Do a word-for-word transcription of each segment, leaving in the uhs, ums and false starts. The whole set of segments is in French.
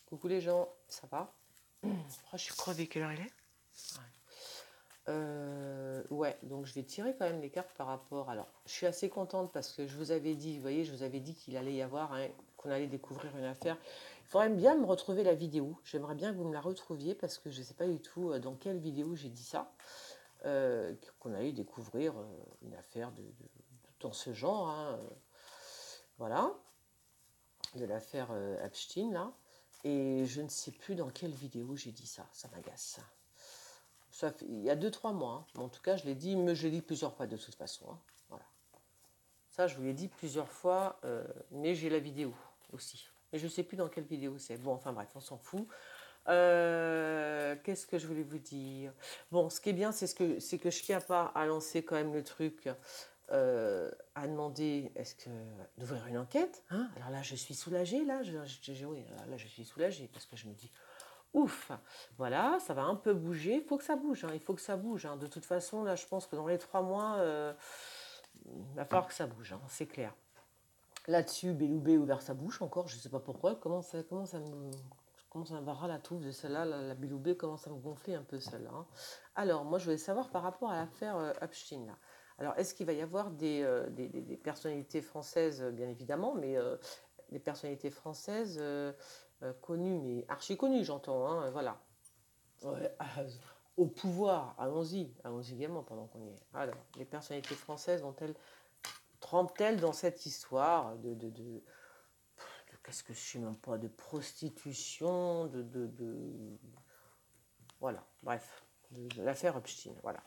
Coucou les gens, ça va? Oh, je suis crevée, quelle heure il est? Ouais. Euh, ouais, donc je vais tirer quand même les cartes par rapport. Alors, je suis assez contente parce que je vous avais dit, vous voyez, je vous avais dit qu'il allait y avoir, hein, qu'on allait découvrir une affaire. Il faudrait bien me retrouver la vidéo. J'aimerais bien que vous me la retrouviez parce que je ne sais pas du tout euh, dans quelle vidéo j'ai dit ça. Euh, qu'on allait découvrir euh, une affaire de, de- de- dans ce genre, hein, euh, voilà, de l'affaire euh, Epstein là. Et je ne sais plus dans quelle vidéo j'ai dit ça. Ça m'agace. Ça fait, il y a deux trois mois. Hein. En tout cas, je l'ai dit, mais je l'ai dit plusieurs fois de toute façon. Hein. Voilà. Ça, je vous l'ai dit plusieurs fois, euh, mais j'ai la vidéo aussi. Mais je ne sais plus dans quelle vidéo c'est. Bon, enfin bref, on s'en fout. Euh, Qu'est-ce que je voulais vous dire? Bon, ce qui est bien, c'est ce que c'est que Chiappa a lancé quand même le truc, euh, a demandé est-ce que d'ouvrir une enquête. Hein, alors là, je suis soulagée. Là, je, je, je, oui, là, je suis soulagée parce que je me dis ouf, voilà, ça va un peu bouger. Il faut que ça bouge. Hein, il faut que ça bouge. Hein. De toute façon, là, je pense que dans les trois mois, euh, il va falloir que ça bouge. Hein, c'est clair. Là-dessus, Beloubé ouvert sa bouche encore, je ne sais pas pourquoi. Comment ça, comment ça me, comment ça va la touffe de celle-là, la, la Beloubé commence à me gonfler un peu celle-là. Hein. Alors, moi, je voulais savoir par rapport à l'affaire euh, Epstein. Là. Alors, est-ce qu'il va y avoir des, euh, des, des, des personnalités françaises, bien évidemment, mais euh, des personnalités françaises euh, euh, connues, mais archi connues, j'entends. Hein, voilà. Ouais, au pouvoir, allons-y, allons-y également pendant qu'on y est. Alors, les personnalités françaises vont-elles trempent-elles dans cette histoire de, de, de, de qu'est-ce que je sais même pas, de prostitution, de, de, de voilà, bref, de, de l'affaire Epstein, voilà.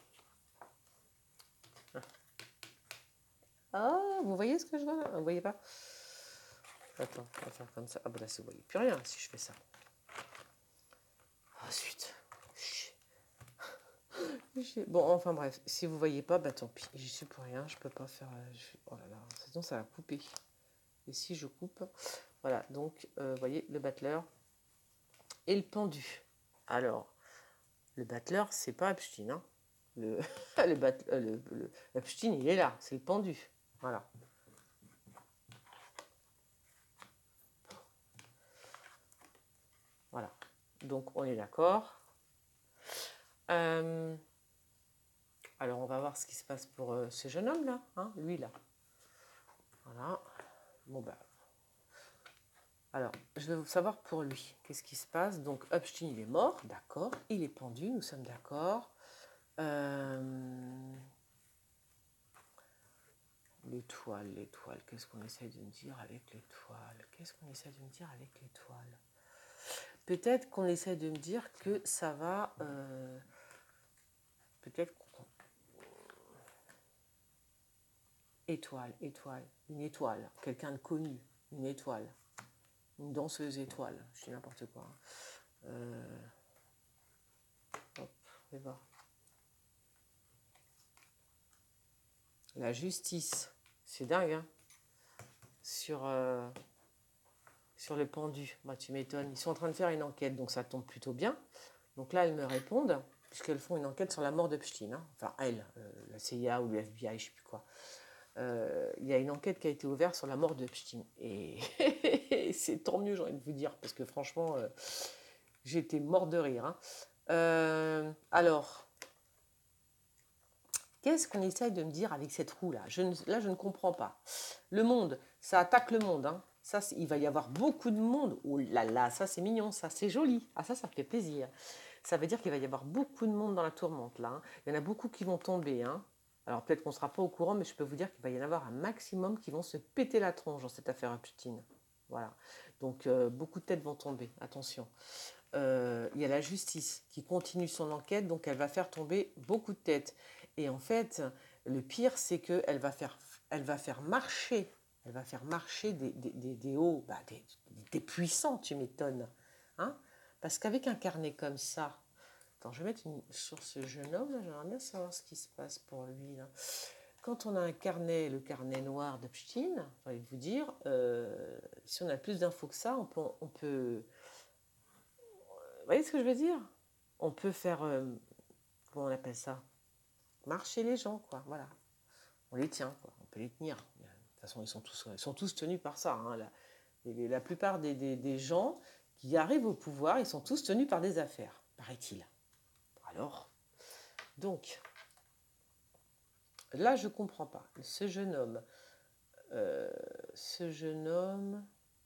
Ah, vous voyez ce que je vois là? Vous voyez pas? Attends, on va faire comme ça. Ah bah là, vous voyez plus rien si je fais ça. Ensuite. Bon, enfin bref, si vous voyez pas, bah tant pis, j'y suis pour rien, je peux pas faire. Je... Oh là là, sinon ça va couper. Et si je coupe, voilà, donc euh, vous voyez le battleur et le pendu. Alors, le battleur, c'est pas Epstein, hein. Le, le, bat, le, le Epstein, il est là, c'est le pendu. Voilà. Voilà. Donc on est d'accord. Euh, alors on va voir ce qui se passe pour euh, ce jeune homme là, hein, lui là. Voilà. Bon bah. Alors, je veux savoir pour lui, qu'est-ce qui se passe. Donc Epstein, il est mort, d'accord. Il est pendu, nous sommes d'accord. Euh, l'étoile, l'étoile, qu'est-ce qu'on essaie de me dire avec l'étoile? Qu'est-ce qu'on essaie de me dire avec l'étoile? Peut-être qu'on essaie de me dire que ça va... Euh, peut-être qu'on... Étoile, étoile, une étoile, quelqu'un de connu, une étoile, une danseuse étoile, je dis n'importe quoi. Euh, hop, on va voir. La justice, c'est dingue, hein, sur, euh, sur le pendu. Bah, tu m'étonnes. Ils sont en train de faire une enquête, donc ça tombe plutôt bien. Donc là, elles me répondent, puisqu'elles font une enquête sur la mort d'Epstein. Hein. Enfin, elles, euh, la C I A ou le F B I, je ne sais plus quoi. Euh, il y a une enquête qui a été ouverte sur la mort d'Epstein. Et c'est tant mieux, j'ai envie de vous dire, parce que franchement, euh, j'étais mort de rire. Hein. Euh, alors, qu'est-ce qu'on essaye de me dire avec cette roue-là? je ne, Là, je ne comprends pas. Le monde, ça attaque le monde. Hein. Ça, il va y avoir beaucoup de monde. Oh là là, ça c'est mignon, ça c'est joli. Ah ça, ça me fait plaisir. Ça veut dire qu'il va y avoir beaucoup de monde dans la tourmente là. Hein. Il y en a beaucoup qui vont tomber. Hein. Alors peut-être qu'on ne sera pas au courant, mais je peux vous dire qu'il va y en avoir un maximum qui vont se péter la tronche dans cette affaire Epstein. Voilà. Donc euh, beaucoup de têtes vont tomber. Attention. Euh, il y a la justice qui continue son enquête, donc elle va faire tomber beaucoup de têtes. Et en fait, le pire, c'est qu'elle va faire, elle va faire marcher, elle va faire marcher des, des, des, des hauts, bah des, des puissants, tu m'étonnes. Hein? Parce qu'avec un carnet comme ça, attends, je vais mettre une, sur ce jeune homme, là, j'aimerais bien savoir ce qui se passe pour lui. Là. Quand on a un carnet, le carnet noir d'Epstein, j'ai envie de vous dire, euh, si on a plus d'infos que ça, on peut, on peut vous voyez ce que je veux dire? On peut faire, euh, comment on appelle ça? Marcher les gens, quoi. Voilà. On les tient, quoi. On peut les tenir. De toute façon, ils sont tous, ils sont tous tenus par ça. Hein. La, la plupart des, des, des gens qui arrivent au pouvoir, ils sont tous tenus par des affaires, paraît-il. Alors, donc, là, je ne comprends pas. Ce jeune homme, euh, ce jeune homme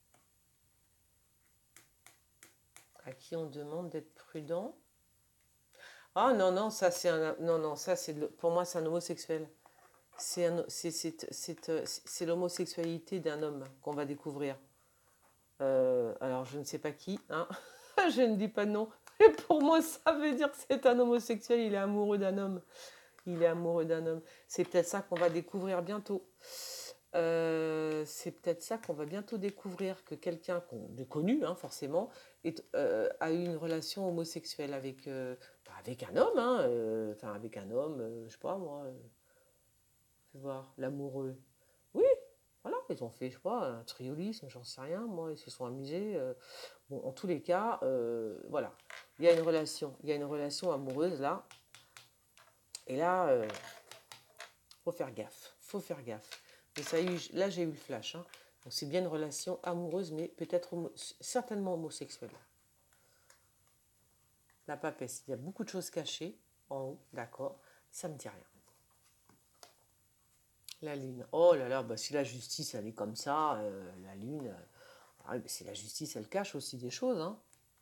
à qui on demande d'être prudent. Ah non, non, ça c'est un... Non, non, ça c'est... Pour moi, c'est un homosexuel. C'est un... c'est, c'est, c'est, c'est l'homosexualité d'un homme qu'on va découvrir. Euh, alors, je ne sais pas qui, hein. Je ne dis pas non. Et pour moi, ça veut dire que c'est un homosexuel. Il est amoureux d'un homme. Il est amoureux d'un homme. C'est peut-être ça qu'on va découvrir bientôt. Euh, c'est peut-être ça qu'on va bientôt découvrir, que quelqu'un qu'on de connu, hein, forcément, est, euh, a eu une relation homosexuelle avec, euh, avec un homme, hein, euh, enfin avec un homme, euh, je sais pas moi, euh, fais voir, l'amoureux. Oui, voilà, ils ont fait, je sais pas, un triolisme, j'en sais rien, moi, ils se sont amusés. euh. Bon, en tous les cas, euh, voilà, il y a une relation, il y a une relation amoureuse là, et là, euh, faut faire gaffe, faut faire gaffe. Et ça a eu, là, j'ai eu le flash. Hein. Donc, c'est bien une relation amoureuse, mais peut-être homo, certainement homosexuelle. La papesse, il y a beaucoup de choses cachées en haut, d'accord. Ça me dit rien. La lune. Oh là là, bah, si la justice, elle est comme ça, euh, la lune. Euh, ah, bah, si la justice, elle cache aussi des choses. Hein.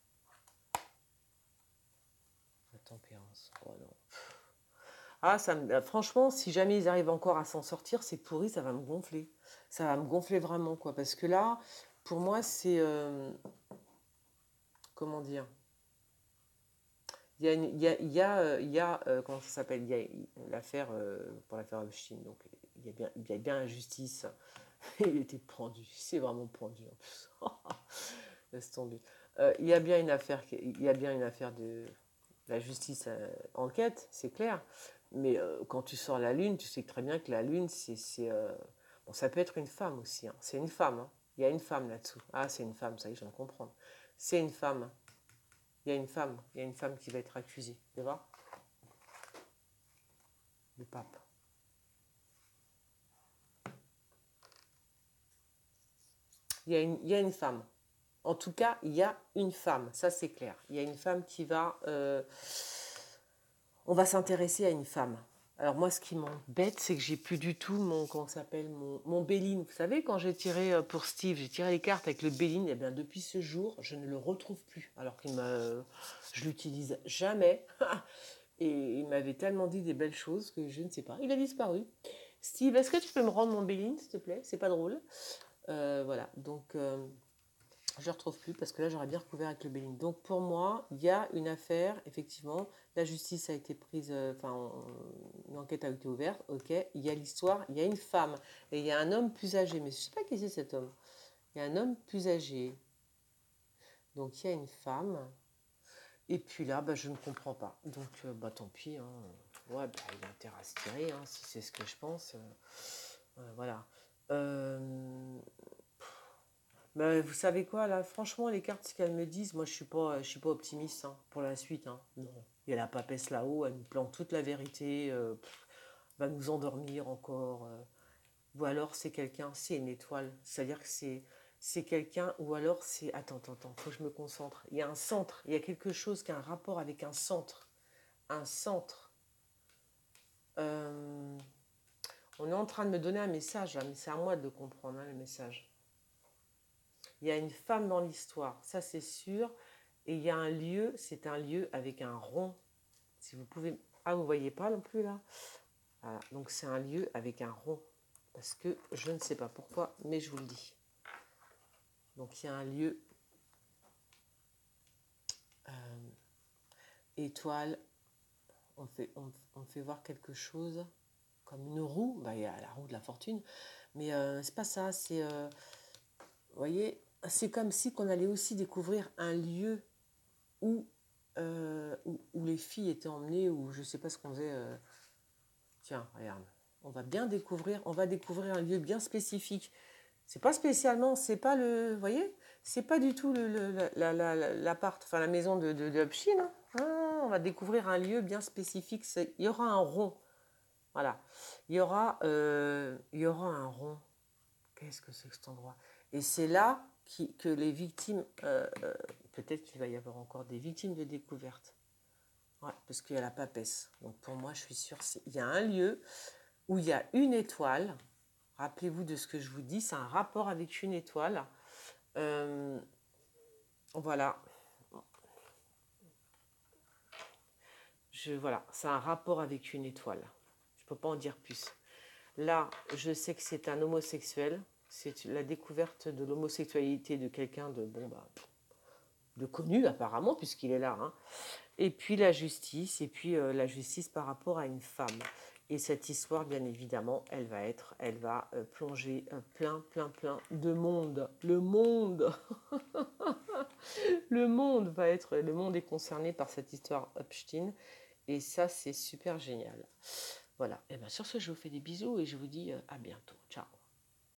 La tempérance. Oh non. Ah, ça me, franchement, si jamais ils arrivent encore à s'en sortir, c'est pourri, ça va me gonfler. Ça va me gonfler vraiment, quoi. Parce que là, pour moi, c'est... Euh, comment dire? Il y a, une- il y a, il y a, euh, il y a, euh, comment ça s'appelle? Il y a l'affaire, euh, pour l'affaire Epstein, donc il y a bien, il y a bien injustice. Il était pendu, c'est vraiment pendu en plus. Laisse tomber. Euh, il y a bien une affaire, qui- il y a bien une affaire de la justice euh, enquête, c'est clair. Mais euh, quand tu sors la lune, tu sais très bien que la lune, c'est, c'est, euh, bon, ça peut être une femme aussi. Hein. C'est une femme. Hein. Il y a une femme là-dessous. Ah, c'est une femme, ça y est, je viens de comprendre. C'est une femme. Il y a une femme, il y a une femme qui va être accusée, tu vois, le pape. Il y a une, il y a une femme. En tout cas, il y a une femme, ça c'est clair. Il y a une femme qui va... euh, on va s'intéresser à une femme. Alors moi, ce qui m'embête, c'est que j'ai plus du tout mon, comment ça s'appelle, mon, mon Béline. Vous savez, quand j'ai tiré euh, pour Steve, j'ai tiré les cartes avec le Béline, et bien depuis ce jour, je ne le retrouve plus. Alors qu'il m'a, je l'utilise jamais. Et il m'avait tellement dit des belles choses que je ne sais pas. Il a disparu. Steve, est-ce que tu peux me rendre mon Béline, s'il te plaît? C'est pas drôle. Euh, voilà, donc euh, je ne le retrouve plus parce que là, j'aurais bien recouvert avec le Béline. Donc pour moi, il y a une affaire, effectivement. La justice a été prise, euh, enfin, une enquête a été ouverte, ok. Il y a l'histoire, il y a une femme et il y a un homme plus âgé. Mais je ne sais pas qui c'est cet homme. Il y a un homme plus âgé. Donc il y a une femme. Et puis là, bah, je ne comprends pas. Donc, euh, bah, tant pis. Hein. Ouais, bah, il a intérêt à se tirer, hein, si c'est ce que je pense. Euh, euh, voilà. Euh, bah, vous savez quoi, là, franchement, les cartes, ce qu'elles me disent, moi, je ne suis, pas, je suis pas optimiste hein, pour la suite. Hein. Non. Il y a la papesse là-haut, elle nous plante toute la vérité, euh, pff, va nous endormir encore. Euh. Ou alors, c'est quelqu'un, c'est une étoile. C'est-à-dire que c'est c'est quelqu'un, ou alors c'est... Attends, attends, attends, faut que je me concentre. Il y a un centre, il y a quelque chose qui a un rapport avec un centre. Un centre. Euh, on est en train de me donner un message, là, mais c'est à moi de le comprendre, hein, le message. Il y a une femme dans l'histoire, ça c'est sûr. Et il y a un lieu, c'est un lieu avec un rond. Si vous pouvez... Ah, vous voyez pas non plus, là? Voilà, donc c'est un lieu avec un rond. Parce que je ne sais pas pourquoi, mais je vous le dis. Donc il y a un lieu... Euh, étoile, on fait, on, on fait voir quelque chose comme une roue, bah, il y a la roue de la fortune, mais euh, c'est pas ça, c'est, euh, vous voyez, c'est comme si qu'on allait aussi découvrir un lieu où, euh, où, où les filles étaient emmenées, ou je sais pas ce qu'on faisait, euh, tiens, regarde, on va bien découvrir, on va découvrir un lieu bien spécifique, c'est pas spécialement, c'est pas le, vous voyez, c'est pas du tout le, le, la, la, la, l'appart, enfin la maison de, de, de Upshin, hein. Ah, on va découvrir un lieu bien spécifique, c'est, il y aura un rond, voilà, il y aura, euh, il y aura un rond, qu'est-ce que c'est que cet endroit? Et c'est là, qui, que les victimes, euh, euh, peut-être qu'il va y avoir encore des victimes de découverte. Ouais, parce qu'il y a la papesse. Donc pour moi, je suis sûre, il y a un lieu où il y a une étoile. Rappelez-vous de ce que je vous dis, c'est un rapport avec une étoile. Euh, voilà. Je, voilà, c'est un rapport avec une étoile. Je ne peux pas en dire plus. Là, je sais que c'est un homosexuel. C'est la découverte de l'homosexualité de quelqu'un de, bon, bah, de connu apparemment, puisqu'il est là. Hein. Et puis la justice, et puis euh, la justice par rapport à une femme. Et cette histoire, bien évidemment, elle va être, elle va euh, plonger euh, plein, plein, plein de monde. Le monde, le monde va être, le monde est concerné par cette histoire Epstein. Et ça, c'est super génial. Voilà. Et bien sur ce, je vous fais des bisous et je vous dis euh, à bientôt. Ciao.